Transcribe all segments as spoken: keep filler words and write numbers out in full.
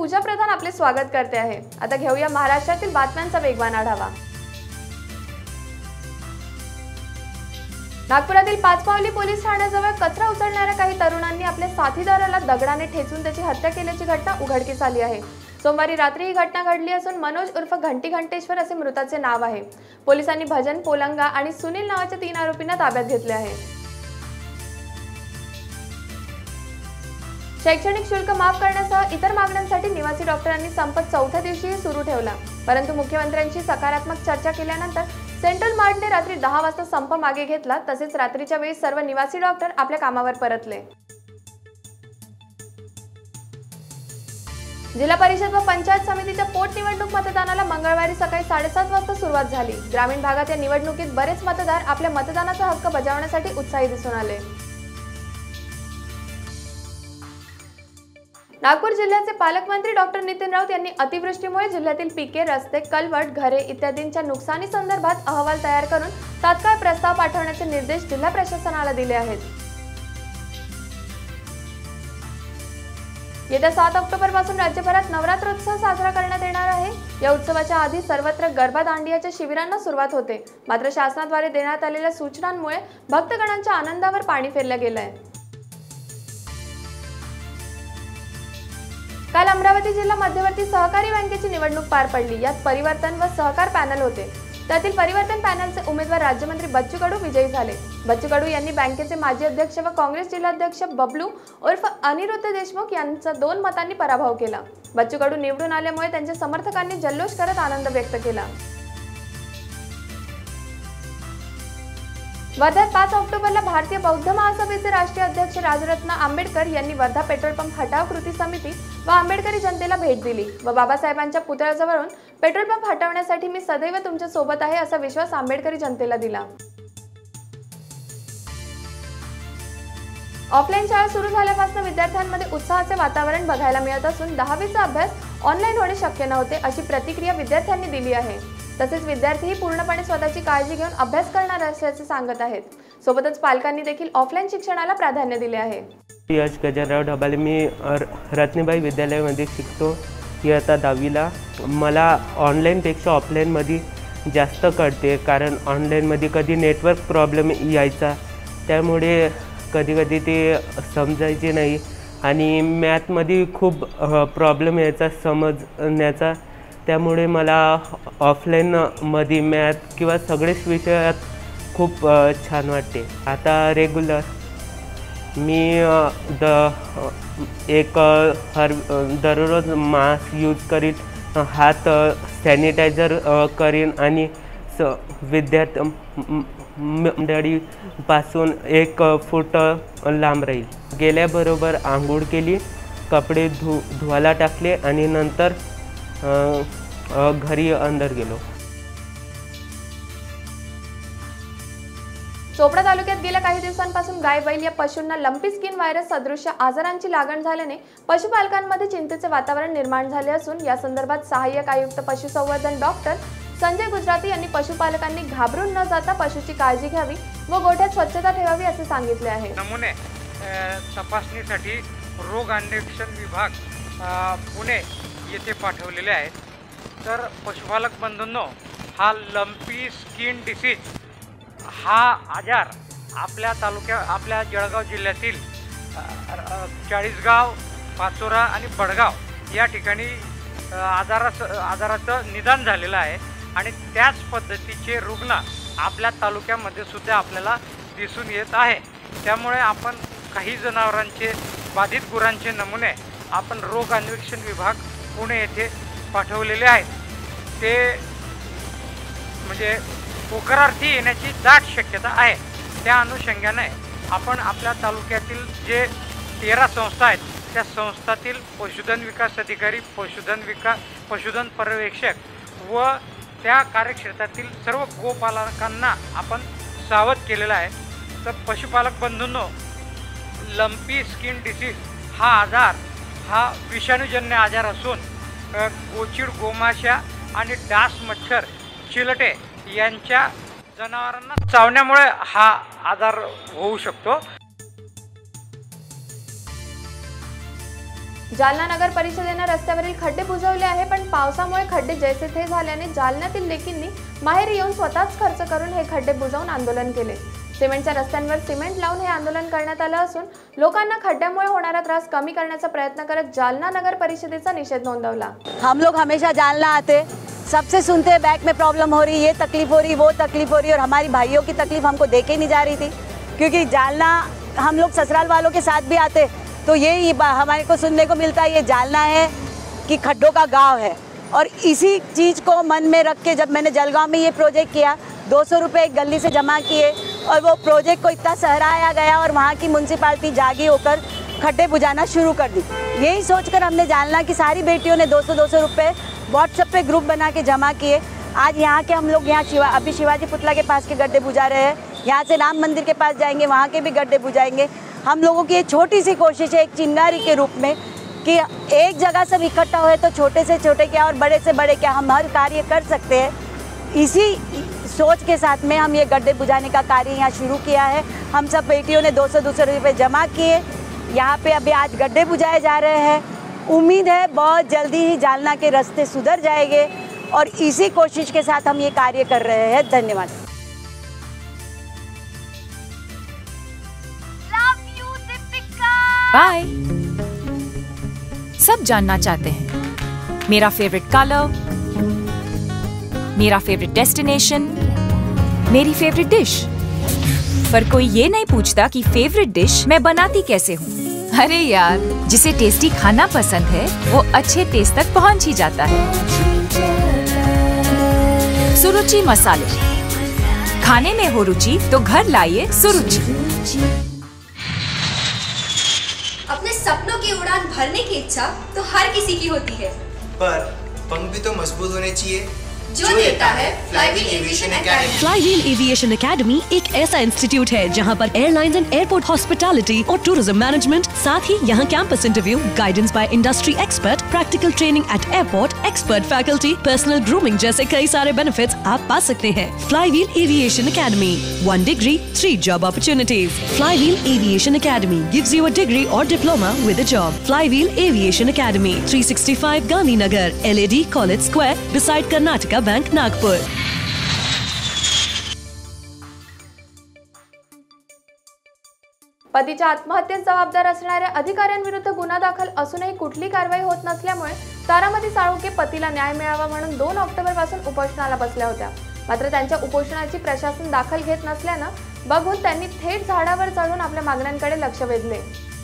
पूजा प्रधान आपले स्वागत करते आहे। आता घेऊया महाराष्ट्रातील बातम्यांचा वेगवान आढावा। नागपुरातील पाचपावली पोलीस ठाण्याजवळ कचरा उचलणाऱ्या काही तरुणांनी आपल्या साथीदाराला दगडाने ठेचून त्याची हत्या केल्याची घटना उघडकीस आली आहे। सोमवारी रात्री ही घटना घडली असून मनोज उर्फ घंटी घंटेश्वर असे मृताचे नाव आहे। पोलिसांनी भजन पोलंगा आणि सुनील नावाच्या तीन आरोपींना ताब्यात घेतले आहे। शैक्षणिक शुल्क माफ करण्यासह इतर मागण्यांसाठी निवासी डॉक्टरांनी संप चौथ्या दिवशीही सुरू ठेवला, परंतु मुख्यमंत्र्यांशी सकारात्मक चर्चा केल्यानंतर सेंट्रल मार्टने रात्री दहा वाजता संप मागे घेतला। तसेच रात्रीच्या वेळी सर्व निवासी डॉक्टर आपल्या कामावर परतले। जिल्हा परिषद व पंचायत समितीच्या पोटनिवडणूक मतदानाला मंगळवारी सकाळी साडेसात वाजता सुरुवात झाली। ग्रामीण भागात या निवडणुकीत बरेच मतदार आपल्या मतदानाचा हक्क बजावण्यासाठी उत्साही दिसून आले। नागपूर जिल्ह्याचे पालकमंत्री डॉक्टर नितीन राऊत यांनी अतिवृष्टीमुळे जिल्ह्यातील पिके, रस्ते, कलवट, घरे इत्यादींच्या नुकसानी संदर्भात अहवाल तयार करून तात्काळ प्रस्ताव पाठवण्याचे निर्देश जिल्हा प्रशासनाला दिले आहेत। येत्या सात ऑक्टोबर पासून राज्यभरात नवरात्रोत्सव साजरा करण्यात येणार आहे। या उत्सवाच्या आधी सर्वत्र गरबा दांडियाच्या शिबिरांना सुरुवात होते, मात्र शासनाद्वारे देण्यात आलेल्या सूचनांमुळे भक्तगणांच्या आनंदावर पाणी फेरलं गेलंय। काल अमरावती जिल्हा मध्यवर्ती सहकारी बँकेची निवडणूक पार पडली। यात परिवर्तन व सहकार पॅनल होते। त्यातील परिवर्तन पॅनलचे उमेदवार राज्यमंत्री बच्चू कडू विजयी झाले। बच्चू कडू यांनी बँकेचे माजी अध्यक्ष व काँग्रेस जिल्हाध्यक्ष बबलू उर्फ अनिरुद्ध देशमुख यांचा दोन मतांनी पराभव केला। बच्चू कडू निवडून आल्यामुळे त्यांच्या समर्थकांनी जल्लोष करत आनंद व्यक्त केला। वर्ध्यात पाच ऑक्टोबरला भारतीय बौद्ध महासभेचे राष्ट्रीय अध्यक्ष राजरत्न आंबेडकर यांनी वर्धा पेट्रोल पंप हटाव कृती समिती व आंबेडकरी जनतेला भेट दिली व बाबासाहेबांच्या पुतळ्याजवळून पेट्रोल पंप हटवण्यासाठी मी सदैव तुमच्या सोबत आहे असा विश्वास आंबेडकरी जनतेला दिला। ऑफलाईन शाळा सुरू झाल्यापासून विद्यार्थ्यांमध्ये उत्साहाचे वातावरण बघायला मिळत असून दहावीचा अभ्यास ऑनलाईन होणे शक्य नव्हते अशी प्रतिक्रिया विद्यार्थ्यांनी दिली आहे। तसेच विद्यार्थीही पूर्णपणे स्वतःची काळजी घेऊन अभ्यास करणार असल्याचे सांगत आहेत। सोबतच पालकांनी देखील ऑफलाईन शिक्षणाला प्राधान्य दिले आहे। यश गजानराव ढबाले, मी रत्नीबाई विद्यालयामध्ये शिकतो, इयत्ता दहावीला। मला ऑनलाईनपेक्षा ऑफलाईनमध्ये जास्त कळते, कारण ऑनलाईनमध्ये कधी नेटवर्क प्रॉब्लेम यायचा, त्यामुळे कधी कधी ते समजायचे नाही आणि मॅथमध्ये खूप प्रॉब्लेम यायचा समजण्याचा, त्यामुळे मला ऑफलाईनमध्ये मॅथ किंवा सगळेच विषयात खूप छान वाटते। आता रेग्युलर मी द एक हर दररोज मास्क यूज करीन, हात सॅनिटायझर करीन आणि स विद्यार्थी मंडळीपासून एक फूट लांब राहील। गेल्याबरोबर आंघोळ केली, कपडे धु धुवायला टाकले आणि नंतर घरी अंदर गेलो। चोपडा तालुक्यात गेल्या काही दिवसांपासून गाय बैल या पशूंना लंपी स्किन व्हायरस सदृश आजारांची लागण झाल्याने पशुपालकांमध्ये चिंतेचे वातावरण निर्माण झाले असून या संदर्भात सहाय्यक आयुक्त पशुसंवर्धन डॉक्टर संजय गुजराती यांनी पशुपालकांनी घाबरून न जाता पशुची काळजी घ्यावी व गोठ्यात स्वच्छता ठेवावी असे सांगितले आहे। नमुने तपासणीसाठी रोग अन्वेषण विभाग पुणे येथे पाठवलेले आहेत। तर पशुपालक बंधूंनो, हा लंपी स्किन डिसीज हा आजार आपल्या तालुक्या आपल्या जळगाव जिल्ह्यातील चाळीसगाव, पाचोरा आणि बडगाव या ठिकाणी आजाराचं आजाराचं निदान झालेलं आहे आणि त्याच पद्धतीचे रुग्ण आपल्या तालुक्यामध्ये सुद्धा आपल्याला दिसून येत आहे। त्यामुळे आपण काही जनावरांचे, बाधित गुरांचे नमुने आपण रोग अन्वेषण विभाग पुणे येथे पाठवलेले आहेत। ते म्हणजे पोखरार्थी येण्याची दाट शक्यता आहे। त्या अनुषंगाने आपण आपल्या तालुक्यातील जे तेरा संस्था आहेत त्या संस्थातील पशुधन विकास अधिकारी, पशुधन विकास पशुधन पर्यवेक्षक व त्या कार्यक्षेत्रातील सर्व गोपालकांना आपण सावध केलेलं आहे। तर पशुपालक बंधूंनो, लंपी स्किन डिसीज हा आजार हा विषाणूजन्य आजार असून गोचिड, गोमाशा आणि डास मच्छर, चिलटे यांच्या जनावरांना चावण्यामुळे हा आजार होऊ शकतो। जालना नगर परिषदेनं रस्त्यावरील खड्डे बुजवले आहे, पण पावसामुळे खड्डे जैसे थे झाल्याने जालन्यातील लेकींनी माहेरी येऊन स्वतःच खर्च करून हे खड्डे बुजवून आंदोलन केले। सिमेंटच्या रस्त्यांवर सिमेंट लावून हे आंदोलन करण्यात आलं असून लोकांना खड्ड्यामुळे होणारा त्रास कमी करण्याचा प्रयत्न करत जालना नगर परिषदेचा निषेध नोंदवला। हम लोग हमेशा जालना आते, सबसे सुनते हैं बैक में प्रॉब्लम हो रही, ये तकलीफ हो रही, वो तकलीफ हो रही, और हमारी भाइयों की तकलीफ हमको देखे नहीं जा रही थी, क्योंकि जालना हम लोग ससुराल वालों के साथ भी आते तो यही हमारे को सुनने को मिलता है, ये जालना है कि खड्डों का गांव है। और इसी चीज़ को मन में रख के जब मैंने जलगांव में ये प्रोजेक्ट किया, दो सौ रुपये एक गली से जमा किए और वो प्रोजेक्ट को इतना सराहाया गया और वहाँ की म्यूनसिपाल्टी जागी होकर खड्डे बुझाना शुरू कर दी। यही सोचकर हमने जालना की सारी बेटियों ने दो सौ दो सौ रुपये व्हाट्सएप पे ग्रुप बना के जमा किए। आज यहाँ के हम लोग यहाँ शिवा अभी शिवाजी पुतला के पास के गड्ढे बुझा रहे हैं, यहाँ से राम मंदिर के पास जाएंगे, वहाँ के भी गड्ढे बुझाएंगे। हम लोगों की ये छोटी सी कोशिश है एक चिंगारी के रूप में कि एक जगह सब इकट्ठा हुए तो छोटे से छोटे क्या और बड़े से बड़े क्या हम हर कार्य कर सकते हैं। इसी सोच के साथ में हम ये गड्ढे बुझाने का कार्य यहाँ शुरू किया है। हम सब बेटियों ने दो सौ दो सौ रुपये जमा किए, यहाँ पे अभी आज गड्ढे बुझाए जा रहे हैं। उम्मीद है बहुत जल्दी ही जालना के रास्ते सुधर जाएंगे और इसी कोशिश के साथ हम ये कार्य कर रहे हैं। धन्यवाद। बाय। सब जानना चाहते हैं मेरा फेवरेट कलर, मेरा फेवरेट डेस्टिनेशन, मेरी फेवरेट डिश, पर कोई ये नहीं पूछता कि फेवरेट डिश मैं बनाती कैसे हूँ। अरे यार, जिसे टेस्टी खाना पसंद है वो अच्छे टेस्ट तक पहुँच ही जाता है। सुरुचि मसाले, खाने में हो रुचि तो घर लाइए सुरुचि। अपने सपनों की उड़ान भरने की इच्छा तो हर किसी की होती है, पर पंख भी तो मजबूत होने चाहिए, जो देता है Flywheel Aviation Academy. Flywheel Aviation Academy एक ऐसा इंस्टीट्यूट है जहां पर एयरलाइंस एंड एयरपोर्ट हॉस्पिटैलिटी और टूरिज्म मैनेजमेंट, साथ ही यहां campus interview, guidance by industry expert, practical training at airport, expert faculty, personal grooming जैसे कई सारे बेनिफिट्स आप पा सकते हैं। Flywheel Aviation Academy, one degree three job opportunities. Flywheel Aviation Academy gives you a degree और diploma with a job. Flywheel Aviation academy, three sixty five Gandhinagar, L A D college square, beside Karnataka bank, Nagpur. पतीच्या आत्महत्येस जबाबदार असणाऱ्या अधिकाऱ्यांविरुद्ध गुन्हा दाखल असूनही कुठली कारवाई होत नसल्यामुळे तारामती साळुंखे पतीला न्याय मिळावा म्हणून दोन ऑक्टोबर पासून उपोषणाला बसल्या होत्या। मात्र त्यांच्या उपोषणाची प्रशासन दाखल घेत नसल्यानं बघून त्यांनी थेट झाडावर चढून आपल्या मागण्यांकडे लक्ष वेधले।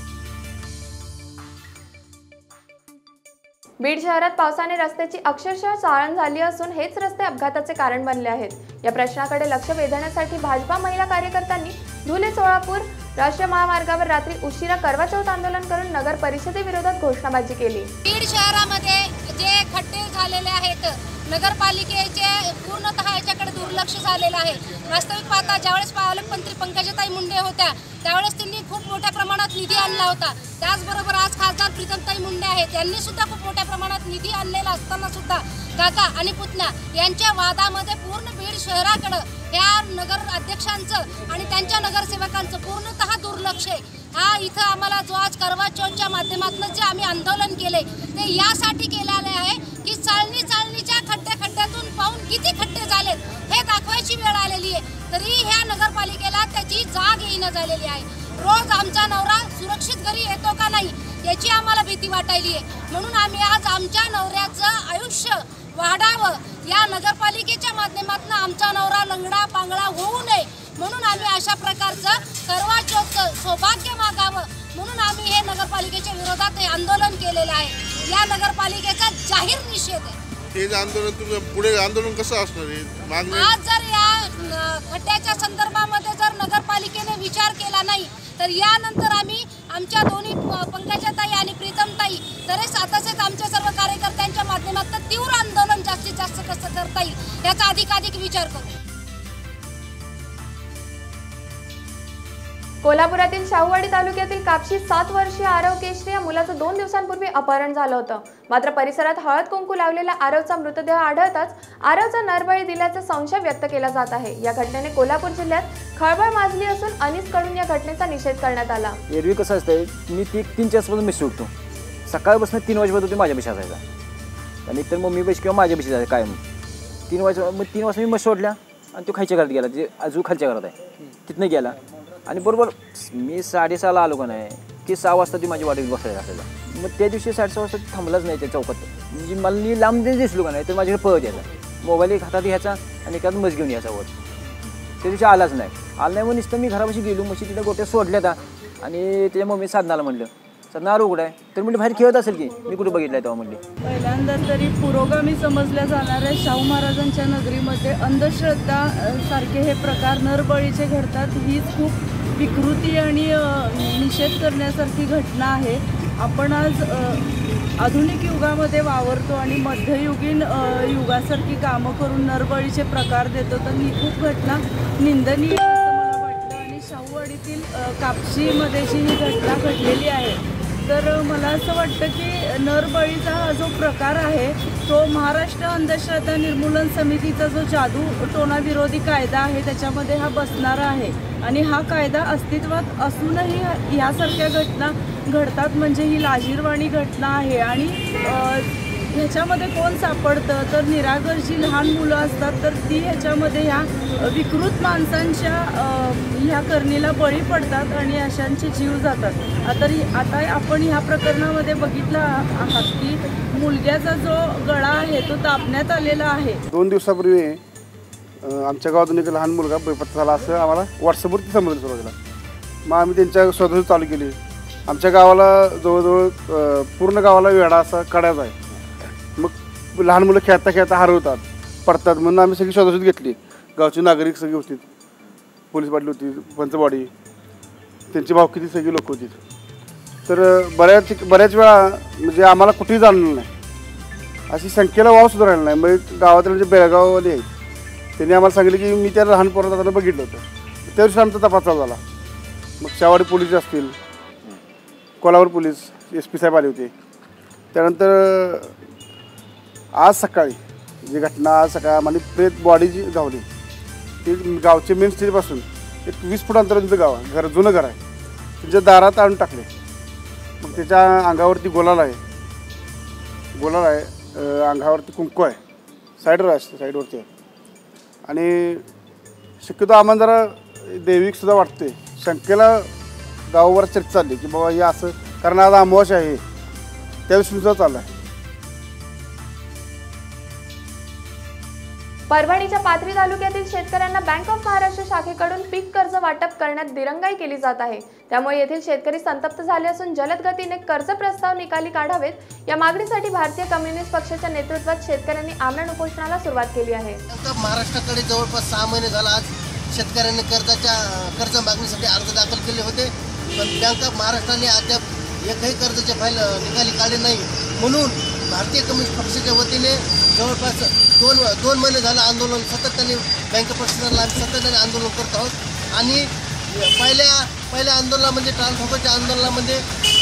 बीड शहरात पावसाने रस्त्याची अक्षरशः चाळण झाली असून हेच रस्ते अपघाताचे कारण बनले आहेत। या प्रश्नाकडे लक्ष वेधण्यासाठी भाजपा महिला कार्यकर्त्यांनी धुले सोलापूर राष्ट्रीय महामार्गावर रात्री उशिरा करवा चौथ आंदोलन करून नगर परिषदेविरोधात घोषणाबाजी केली। बीड शहरामध्ये जे खड्डे झालेले आहेत, नगरपालिकेचे पूर्णतः याच्याकडे दुर्लक्ष झालेलं आहे। वास्तविक पाहता ज्यावेळेस पालकमंत्री पंकजाताई मुंडे होत्या त्यावेळेस त्यांनी खूप मोठ्या प्रमाणात निधी आणला होता। त्याचबरोबर आज खासदार प्रीतमताई मुंडे आहेत, त्यांनी सुद्धा खूप मोठ्या प्रमाणात निधी आणलेला असताना सुद्धा काका आणि पुतण्या यांच्या वादामध्ये पूर्ण बीड शहराकडे या नगर अध्यक्षांचं आणि त्यांच्या नगरसेवकांचं पूर्णतः दुर्लक्ष आहे। हा इथं आम्हाला जो आज करवा चौथच्या माध्यमातून जे आम्ही आंदोलन केले ते यासाठी केलेले आहे की चाळणी चाळणीच्या खड्ड्या खड्ड्यातून पाहून किती खड्डे झालेत हे दाखवायची वेळ आलेली आहे। तरी ह्या नगरपालिकेला त्याची जाग येणं झालेली आहे। रोज आमचा नवरा सुरक्षित घरी येतो का नाही याची आम्हाला भीती वाटायली आहे, म्हणून आम्ही आज आमच्या नवऱ्याचं आयुष्य वाढावं, या नगरपालिकेच्या माध्यमातून आमचा नवरा लंगडा पांगडा होऊ नये म्हणून आम्ही अशा प्रकारचं करवा चौथचं सौभाग्य मागावं म्हणून आम्ही हे नगरपालिकेच्या विरोधात हे आंदोलन केलेलं आहे। या नगरपालिकेचा जाहीर निषेध आहे। हे आंदोलन तुम्ही पुढे आंदोलन कसं असणार आहे मागणी? आज जर या खड्ड्याच्या संदर्भामध्ये जर नगरपालिकेने विचार केला नाही तर यानंतर आम्ही आमच्या दोन्ही पंकजाताई आणि प्रीतमताई तसेच तसेच आमच्या सर्व कार्यकर्त्यांच्या माध्यमातून तीव्र आंदोलन जास्तीत जास्त कसं करता येईल याचा अधिकाधिक विचार करू। कोल्हापुरातील शाहूवाडी तालुक्यातील कापशी सात वर्षीय आरव केशरी या मुलाचं दोन दिवसांपूर्वी अपहरण झालं होतं। मात्र परिसरात हळद कुंकू लावलेला आरवचा मृतदेह आढळताच आरवचा नरबळी दिल्याचा संशय व्यक्त केला जात आहे। या घटनेने कोल्हापूर जिल्ह्यात खळबळ माजली असून अनिस कडून या घटनेचा निषेध करण्यात आला। एरवी कसं असतंय, मी ती तीन चार वाजता मी सुटतो, सकाळपासून तीन वाजेपर्यंत ते माझ्यापेक्षा असायचा आणि एकतर मम्मीपेक्षा किंवा माझ्यापेक्षा जायचा कायम. तीन वाजता मग तीन वाजता मी मस्त सोडल्या आणि तो खालच्या घरात गेला, ते अजून खालच्या घरात आहे, तिथनं गेला आणि बरोबर मी साडेसहाला आलो का नाही की सहा वाजता ती माझी वाटेत बसायला असायला. मग त्या दिवशी साडेसहा वाजता थांबलाच नाही त्या चौकात. म्हणजे मला मी लांब जरी दिसलो का नाही तर माझ्याकडे पळत यायचा, मोबाईल एक हातात घ्यायचा आणि एखाद मस घेऊन यायचा वर. त्या दिवशी आलाच नाही आला नाही मग नुसतं मी घरापाशी गेलो, मशी तिथं गोट्या सोडल्या त्या आणि त्याच्या मम्मी साधनाला म्हटलं साधना आरो कुठं आहे तर म्हणजे बाहेर खेळत असेल की मी कुठे बघितलं आहे तेव्हा म्हणली. पहिल्यांदा तरी पुरोगामी समजल्या जाणाऱ्या शाहू महाराजांच्या नगरीमध्ये अंधश्रद्धा सारखे हे प्रकार नरबळीचे घडतात. हीच खूप विकृती आणि निषेध करण्यासारखी घटना आहे. आपण आज आधुनिक युगामध्ये वावरतो आणि मध्ययुगीन युगासारखी कामं करून नरबळीचे प्रकार देतो, तर ही खूप घटना निंदनीय असं मला वाटतं. आणि शाहूवाडीतील कापशीमध्ये जी ही घटना घडलेली आहे तर मला असं वाटतं की नरबळीचा हा जो प्रकार आहे तो महाराष्ट्र अंधश्रद्धा निर्मूलन समितीचा जो जादू टोना विरोधी कायदा आहे त्याच्यामध्ये हा बसणारा आहे. आणि हा कायदा अस्तित्वात असूनही ह्यासारख्या घटना घडतात म्हणजे ही लाजिरवाणी घटना आहे. आणि ह्याच्यामध्ये कोण सापडतं तर निरागर जी लहान मुलं असतात तर ती ह्याच्यामध्ये ह्या विकृत माणसांच्या ह्या करणीला बळी पडतात आणि अशांचे जीव जातात. आता आता आपण ह्या प्रकरणामध्ये बघितलं आहात की मुलग्याचा जो गळा आहे तो दाबण्यात आलेला आहे. दोन दिवसापूर्वी आमच्या गावातून एक लहान मुलगा बेपत्ता झाला असं आम्हाला व्हॉट्सअपवरती समजलं सुरुवातीला. मग आम्ही त्यांच्या शोधाशोध चालू केली. आमच्या गावाला जवळजवळ पूर्ण गावाला वेढा असा कड्याचा आहे. मग लहान मुलं खेळता खेळता हरवतात पडतात म्हणून आम्ही सगळी शोधाशोध घेतली. गावची नागरिक सगळी होती, पोलीस पाटील होती, पंचवाडी त्यांची भावकीची सगळी लोक होती. तर बऱ्याच बऱ्याच वेळा म्हणजे आम्हाला कुठेही जाणलं नाही, अशी संख्येला वाव सुद्धा राहिला नाही. मग गावातले म्हणजे बेळगाववाले आहेत त्यांनी आम्हाला सांगितलं की मी त्या लहान पोरात आता बघितलं होतं. त्या दिवशी आमचा तपास चालू झाला. मग शाहूवाडी पोलीस असतील, कोल्हापूर पोलीस एस पी साहेब आले होते. त्यानंतर आज सकाळी जी घटना आज सकाळी आम्हाला प्रेत बॉडी जी गावली ती गावचे मेन स्ट्रीटपासून एक वीस फूट अंतरावर तिथं गाव आहे, घर जुनं घर आहे, त्याच्या दारात आणून टाकले. मग त्याच्या अंगावरती गोलाल आहे, गोलाल आहे, अंगावरती कुंकू आहे, साईडवर आहे, साईडवरती आहे. आणि शक्यतो आम्हाला जरा दैविकसुद्धा वाटते. शंकेला गावावर चर्चा चालली की बाबा हे असं, कारण आज अमावास्या आहे त्यावेळेसुद्धा चालला आहे. परभणीच्या पाथरी तालुक्यातील शेतकऱ्यांना बँक ऑफ महाराष्ट्र शाखेकडून पीक कर्ज वाटप करण्यात दिरंगाई केली जात आहे. त्यामुळे येथील शेतकरी संतप्त झाले असून जलद गतीने कर्ज प्रस्ताव निकाली काढावेत या मागणीसाठी भारतीय कम्युनिस्ट पक्षाच्या नेतृत्वात शेतकऱ्यांनी आमरण उपोषणाला सुरुवात केली आहे. महाराष्ट्राकडे जवळपास सहा महिने झाला आज शेतकऱ्यांनी कर्जाच्या कर्ज मागणीसाठी अर्ज दाखल केले होते, पण बँक ऑफ महाराष्ट्राने अद्याप एकही कर्जाचे फाईल निकाली काढले नाही. म्हणून भारतीय कम्युनिस्ट पक्षाच्या वतीने जवळपास दोन दोन महिने झालं आंदोलन सातत्याने बँक प्रशासनाला आम्ही सातत्याने आंदोलन करत आहोत. आणि पहिल्या पहिल्या आंदोलनामध्ये ट्रान्सफॉर्मरच्या आंदोलनामध्ये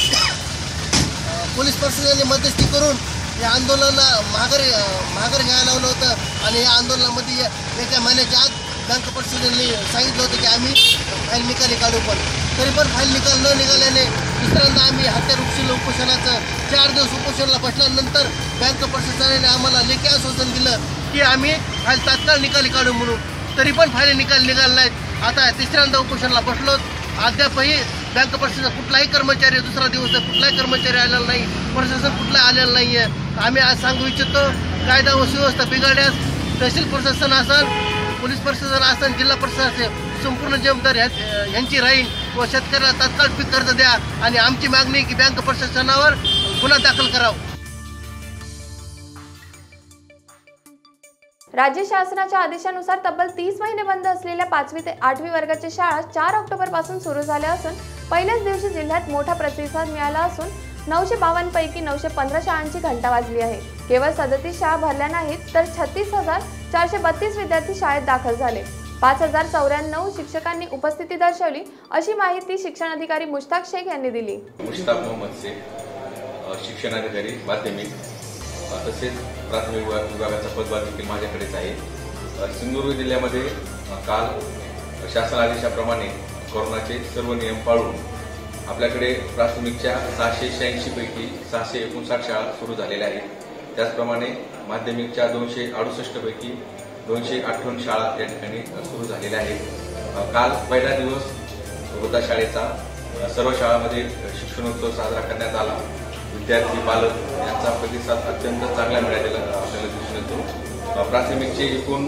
पोलीस प्रशासनाने मध्यस्थी करून या आंदोलनाला माघार माघार घ्यायला लावलं होतं. आणि या आंदोलनामध्ये एका महिन्याच्या आत बँक प्रशासनाने सांगितलं होतं की आम्ही फाईल निकाली काढू, पण तरी पण फाईल निकाल न निघाल्याने दुसऱ्यांदा आम्ही हत्यारूपशील उपोषणाचं चार दिवस उपोषणाला बसल्यानंतर बँक प्रशासनाने आम्हाला लेखी आश्वासन दिलं की आम्ही फाईल तात्काळ निकाली काढू म्हणून. तरी पण फाईल निकाल निघाला नाहीत. आता तिसऱ्यांदा उपोषणाला बसलो, अद्यापही बँक प्रशासन कुठलाही कर्मचारी दुसरा दिवस कुठलाही कर्मचारी आलेला नाही, प्रशासन कुठला आलेलं नाही आहे. आम्ही आज सांगू इच्छितो कायदा व सुव्यवस्था बिघडल्यास तहसील प्रशासन असेल, पोलीस प्रशासन असेल, जिल्हा प्रशासन संपूर्ण जबाबदारी यांची राहील व शेतकऱ्याला तात्काळ पीक कर्ज द्या. आणि आमची मागणी की बँक प्रशासनावर गुन्हा दाखल करावा. राज्य शासनाच्या आदेशानुसार तब्बल तीस महिने बंद असलेल्या पाचवी ते आठवी वर्गाच्या शाळा चार ऑक्टोबर पासून सुरू झाल्या असून पहिल्याच दिवशी जिल्ह्यात मोठा प्रतिसाद मिळाला असून नऊशे बावन्न पैकी नऊशे पंधरा शाळांची घंटा वाजली आहे. केवळ सदतीस शाळा भरल्या नाहीत तर छत्तीस हजार चारशे बत्तीस विद्यार्थी शाळेत दाखल झाले. पाच हजार चौऱ्याण्णव शिक्षकांनी उपस्थिती दर्शवली अशी माहिती शिक्षण अधिकारी मुश्ताक शेख यांनी दिली. मुश्ताक मोहम्मद शेख, शिक्षणाधिकारी माध्यमिक तसेच प्राथमिक विभागाचा पदभार देखील माझ्याकडेच आहे. सिंधुदुर्ग जिल्ह्यामध्ये काल शासन आदेशाप्रमाणे कोरोनाचे सर्व नियम पाळून आपल्याकडे प्राथमिकच्या सहाशे शहाऐंशी पैकी सहाशे एकोणसाठ शाळा सुरू झालेल्या आहेत. त्याचप्रमाणे माध्यमिकच्या दोनशे अडुसष्ट पैकी दोनशे अठ्ठावन्न शाळा या ठिकाणी सुरू झालेल्या आहेत. काल पहिला दिवस होता शाळेचा. सर्व शाळांमध्ये शिक्षणोत्सव साजरा करण्यात आला. विद्यार्थी पालक यांचा प्रतिसाद अत्यंत चांगला मिळालेला आपल्याला दिसून येतो. प्राथमिकचे एकूण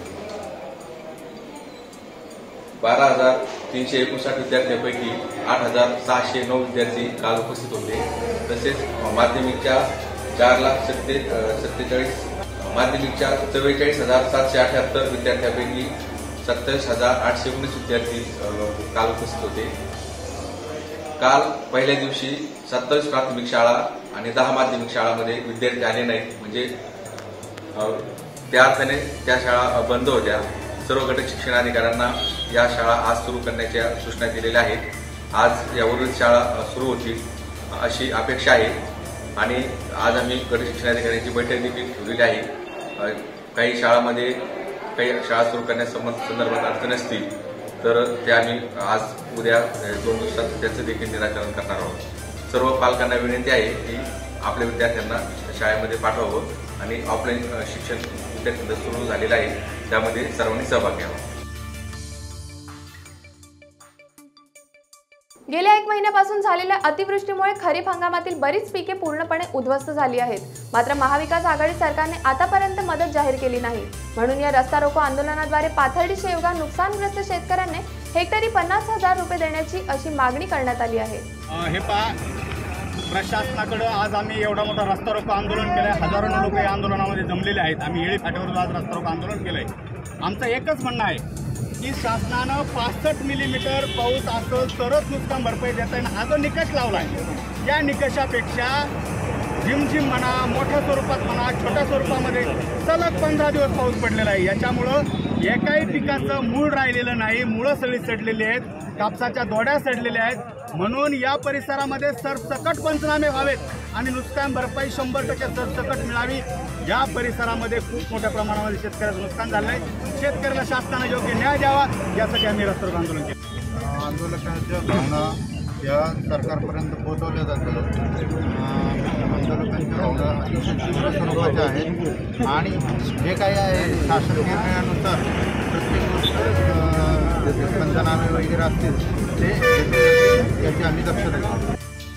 बारा हजार तीनशे एकोणसाठ विद्यार्थ्यांपैकी आठ हजार सहाशे नऊ विद्यार्थी काल उपस्थित होते. तसेच माध्यमिकच्या चार लाख सत्ते सत्तेचाळीस माध्यमिकच्या चव्वेचाळीस हजार सातशे अठ्याहत्तर विद्यार्थ्यांपैकी सत्तावीस हजार आठशे एकोणीस विद्यार्थी काल उपस्थित होते. काल पहिल्या दिवशी सत्तावीस प्राथमिक शाळा आणि दहा माध्यमिक शाळांमध्ये विद्यार्थी आले नाहीत, म्हणजे त्या अर्थाने त्या शाळा बंद होत्या. सर्व घटक शिक्षण अधिकाऱ्यांना या शाळा आज सुरू करण्याच्या सूचना दिलेल्या आहेत. आज या उर्वरित शाळा सुरू होतील अशी अपेक्षा आहे आणि आज आम्ही घटक शिक्षणाधिकाऱ्यांची बैठक देखील ठेवलेली आहे. काही शाळांमध्ये काही शाळा सुरू करण्यासंदर्भात अडचणी असतील तर ते आम्ही आज उद्या दोन दिवसात त्याचं देखील निराकरण करणार आहोत. सर्व पालकांना विनंती आहे की आपल्या विद्यार्थ्यांना शाळेमध्ये पाठवावं आणि ऑफलाईन शिक्षण विद्यार्थ्यांना सुरू झालेलं आहे, त्यामध्ये सर्वांनी सहभाग घ्यावा. गेल्या एक महिन्यापासून झालेल्या अतिवृष्टीमुळे खरीप हंगामातील बरीच पिके पूर्णपणे उद्ध्वस्त झाली आहेत. मात्र महाविकास आघाडी सरकारने आतापर्यंत मदत जाहीर केली नाही. म्हणून या रस्ता रोको आंदोलनाद्वारे पाथर्डी शेवगाव नुकसानग्रस्त शेतकऱ्यांनी हेक्टरी पन्नास हजार रुपये देण्याची अशी मागणी करण्यात आली आहे. हे पहा, प्रशासनाकडे आज आम्ही एवढा मोठा रस्ता रोको आंदोलन केलंय. हजारो लोक या आंदोलनामध्ये जमलेले आहेत. आम्ही येळी फाट्यावर आज रस्ता रोको आंदोलन केलंय. आमचं एकच म्हणणं आहे की शासनानं पासष्ट मिलीमीटर पाऊस असेल तरच नुकसान भरपाई देता येईल हा जो निकष लावला आहे, या निकषापेक्षा झिमझिम म्हणा, मोठ्या स्वरूपात म्हणा, छोट्या स्वरूपामध्ये सलग पंधरा दिवस पाऊस पडलेला आहे. याच्यामुळं एकाही पिकाचं मूळ राहिलेलं नाही. मुळं सगळी सडलेली आहेत, कापसाच्या दोड्या सडलेल्या आहेत. म्हणून या परिसरामध्ये सरसकट पंचनामे व्हावेत आणि नुकसान भरपाई शंभर टक्के सरसकट मिळावी. या परिसरामध्ये खूप मोठ्या प्रमाणामध्ये शेतकऱ्याचं नुकसान झालं आहे. शेतकऱ्याला शासनाने योग्य न्याय द्यावा यासाठी आम्ही रस्ता रोको आंदोलन केलं. आंदोलकांच्या भावना या सरकारपर्यंत पोहोचवल्या जातात. आंदोलकांच्या भावना अतिशय तीव्र स्वरूपाच्या आहेत आणि जे काही आहे शासन निर्णयानुसार प्रत्येक गोष्ट पंचनामे वगैरे असतील ते याची आम्ही दक्षता घेतो.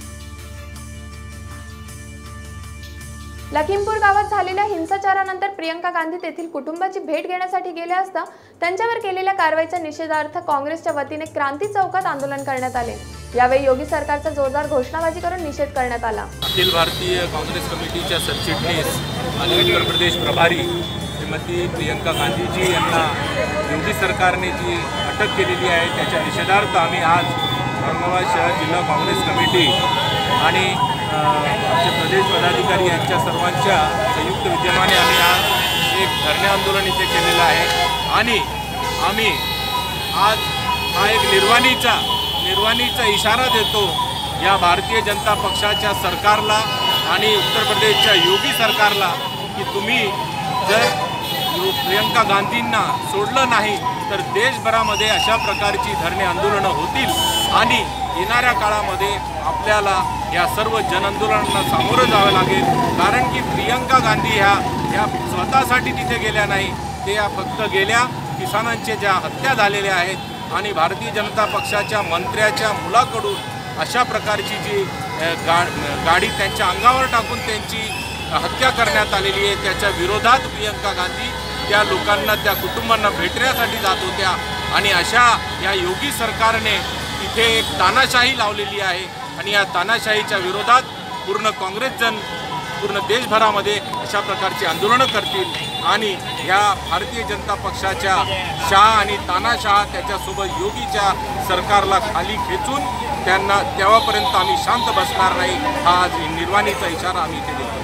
लखीमपूर गावात झालेल्या हिंसाचारानंतर प्रियंका गांधी तेथील कुटुंबाची भेट घेण्यासाठी गेल्या असता त्यांच्यावर केलेल्या कारवाईच्या निषेधार्थ काँग्रेसच्या वतीने क्रांती चौकात आंदोलन करण्यात आले. यावेळी योगी सरकारचा जोरदार घोषणाबाजी करून निषेध करण्यात आला. अखिल भारतीय काँग्रेस कमिटीच्या सरचिटणीस आणि उत्तर प्रदेश प्रभारी श्रीमती प्रियंका गांधीजी यांना योगी सरकारने जी अटक केलेली आहे त्याच्या निषेधार्थ आम्ही आज औरंगाबाद शहर जिल्हा काँग्रेस कमिटी आणि आमचे प्रदेश पदाधिकारी यांच्या सर्वांच्या संयुक्त विद्यमाने आम्ही आज एक धरणे आंदोलन इथे केलेलं आहे आणि आम्ही आज हा एक निर्वाणीचा निर्वाणीचा इशारा देतो या भारतीय जनता पक्षाच्या सरकारला आणि उत्तर प्रदेशच्या योगी सरकारला की तुम्ही जर प्रियंका गांधींना सोडलं नाही तर देशभरामध्ये अशा प्रकारची धरणे आंदोलनं होतील आणि येणाऱ्या काळामध्ये आपल्याला या सर्व जनआंदोलनांना सामोरं जावं लागेल. कारण की प्रियंका गांधी ह्या ह्या स्वतःसाठी तिथे गेल्या नाही, ते या फक्त गेल्या किसानांच्या ज्या हत्या झालेल्या आहेत आणि भारतीय जनता पक्षाच्या मंत्र्याच्या मुलाकडून अशा प्रकारची जी गा गाडी त्यांच्या अंगावर टाकून त्यांची हत्या करण्यात आलेली आहे त्याच्या विरोधात प्रियंका गांधी त्या लोकांना त्या कुटुंबांना भेटण्यासाठी जात होत्या आणि अशा या योगी सरकारने तिथे एक तानाशाही लावलेली आहे आणि या तानाशाहीच्या विरोधात पूर्ण काँग्रेस जन पूर्ण देशभरामध्ये अशा प्रकारची आंदोलनं करतील आणि या भारतीय जनता पक्षाच्या शाह आणि तानाशाह त्याच्यासोबत योगीच्या सरकारला खाली खेचून त्यांना तेव्हापर्यंत आम्ही शांत बसणार नाही हा आज निर्वाणीचा इशारा आम्ही इथे देतो.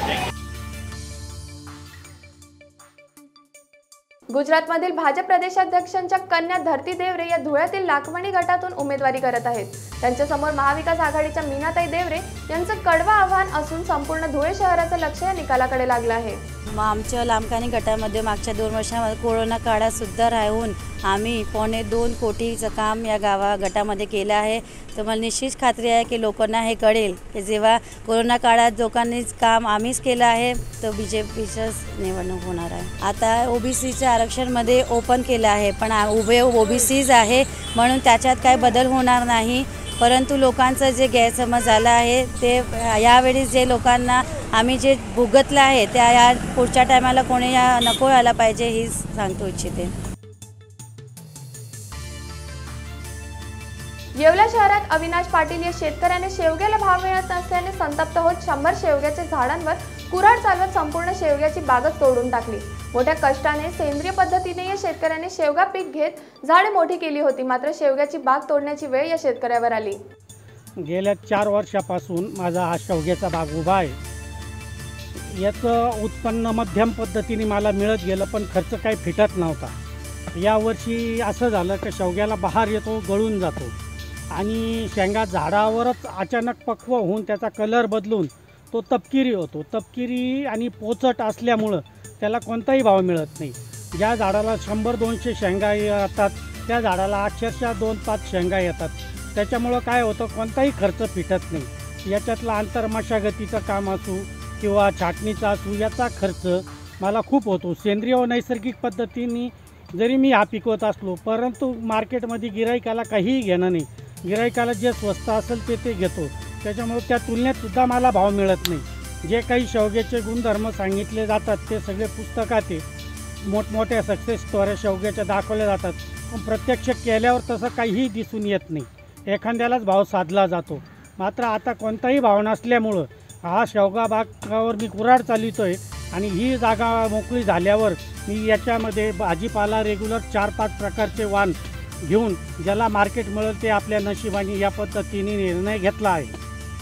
गुजरातमधील भाजप प्रदेशाध्यक्षांच्या कन्या धरती देवरे या धुळ्यातील लाखवणी गटातून उमेदवारी करत आहेत. त्यांच्यासमोर महाविकास आघाडीच्या मीनाताई देवरे यांचं कडवं आव्हान असून संपूर्ण धुळे शहराचं लक्ष या निकालाकडे लागलं आहे. मग आमच्या लांबकानी गटामध्ये मागच्या दोन वर्षामध्ये कोरोना काळातसुद्धा राहून आम्ही पावणे दोन कोटीचं काम या गावा गटामध्ये केलं आहे. तर मला निश्चित खात्री आहे की लोकांना हे कळेल की जेव्हा कोरोना काळात लोकांनीच काम आम्हीच केलं आहे तर बी जे पीचंच निवडणूक होणार आहे. आता ओबीसीच्या आरक्षणमध्ये ओपन केलं आहे, पण उभे ओबीसीज आहे म्हणून त्याच्यात काही बदल होणार नाही. परंतु लोकांचं जे गैरसमज झाला आहे ते यावेळी जे लोकांना आम्ही जे भुगतलं आहे त्या या पुढच्या टायमाला कोणी या नको यायला पाहिजे ही सांगतो इच्छिते. येवला शहरात अविनाश पाटील या शेतकऱ्याने शेवग्याला भाव मिळत नसल्याने संतप्त होत शंभर शेवग्याच्या झाडांवर कुऱ्हाड चालवत संपूर्ण शेवग्याची बागच तोडून टाकली. मोठ्या कष्टाने सेंद्रिय पद्धतीने या शेतकऱ्याने शेवगा पीक घेत झाडे मोठी केली होती, मात्र शेवग्याची बाग तोडण्याची वेळ या शेतकऱ्यावर आली. गेल्या चार वर्षापासून माझा हा शेवग्याचा बाग उभा आहे. याचं उत्पन्न मध्यम पद्धतीने मला मिळत गेलं, पण खर्च काही फिटत नव्हता. यावर्षी असं झालं की शेवग्याला बहार येतो, गळून जातो आणि शेंगा झाडावरच अचानक पक्व होऊन त्याचा कलर बदलून तो तपकिरी होतो. तपकिरी आणि पोचट असल्यामुळं त्याला कोणताही भाव मिळत नाही. ज्या झाडाला शंभर दोनशे शेंगा येतात त्या झाडाला अक्षरशः दोन पाच शेंगा येतात. त्याच्यामुळं काय होतं, कोणताही खर्च फिटत नाही. याच्यातला आंतरमशागतीचं काम असू किंवा छाटणीचा असू याचा खर्च मला खूप होतो. सेंद्रिय व नैसर्गिक पद्धतीने जरी मी हा पिकवत असलो, परंतु मार्केटमध्ये गिराईकाला काहीही घेणं नाही. गिराईकाला जे स्वस्त असेल ते ते घेतो. त्याच्यामुळे त्या तुलनेतसुद्धा मला भाव मिळत नाही. जे काही शेवग्याचे गुणधर्म सांगितले जातात ते सगळे पुस्तकात आहे. मोठमोठ्या सक्सेस स्टोऱ्या शेवग्याच्या दाखवल्या जातात, पण प्रत्यक्ष केल्यावर तसं काहीही दिसून येत नाही. एखाद्यालाच भाव साधला जातो. मात्र आता कोणताही भाव नसल्यामुळं हा शेवगा बागावर मी कुऱ्हाड चालवतो आहे आणि ही जागा मोकळी झाल्यावर मी याच्यामध्ये भाजीपाला रेग्युलर चार पाच प्रकारचे वाण घेऊन ज्याला मार्केट मिळेल ते आपल्या नशिबाने या पद्धतीने निर्णय घेतला आहे.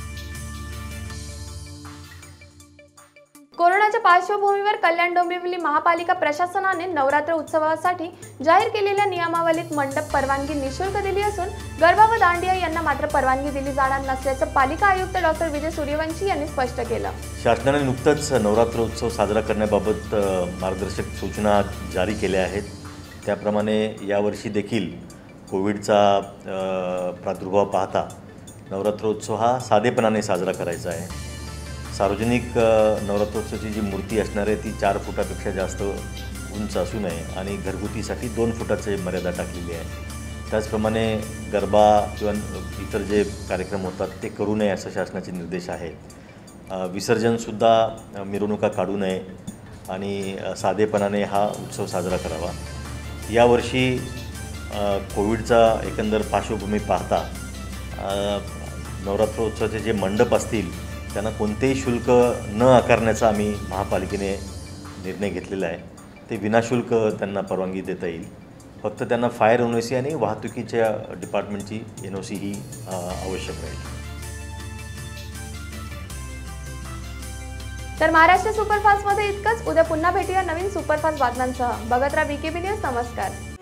कोरोनाच्या पार्श्वभूमीवर कल्याण डोंबिवली महापालिका प्रशासनाने नवरात्र उत्सवासाठी जाहीर केलेल्या नियमावलीत मंडप परवानगी निशुल्क दिली असून गरबा व दांडिया यांना मात्र परवानगी दिली जाणार नसल्याचं पालिका आयुक्त डॉक्टर विजय सूर्यवंशी यांनी स्पष्ट केलं. शासनाने नुकताच नवरात्र उत्सव साजरा करण्याबाबत मार्गदर्शक सूचना जारी केल्या आहेत. त्याप्रमाणे यावर्षी देखील कोविडचा प्रादुर्भाव पाहता नवरात्रोत्सव हा साधेपणाने साजरा करायचा आहे. सार्वजनिक नवरात्रोत्सवाची जी मूर्ती असणार आहे ती चार फुटापेक्षा जास्त उंच असू नये आणि घरगुतीसाठी दोन फुटाची मर्यादा टाकलेली आहे. त्याचप्रमाणे गरबा किंवा इतर जे कार्यक्रम होतात ते करू नये असं शासनाचे निर्देश आहेत. विसर्जनसुद्धा मिरवणुका काढू नये आणि साधेपणाने हा उत्सव साजरा करावा. यावर्षी कोविडचा एकंदर पार्श्वभूमी पाहता नवरात्रोत्सवाचे जे मंडप असतील त्यांना कोणतेही शुल्क न आकारण्याचा आम्ही महापालिकेने निर्णय घेतलेला आहे. ते विनाशुल्क त्यांना परवानगी देता येईल. फक्त त्यांना फायर एन ओ सी आणि वाहतुकीच्या डिपार्टमेंटची एन ओ सी ही आवश्यक राहील. तर महाराष्ट्र सुपरफास्टमध्ये इतकंच. उद्या पुन्हा भेटूया नवीन सुपरफास्ट बातम्यांसह. बघत राहा बी के बी न्यूज. नमस्कार.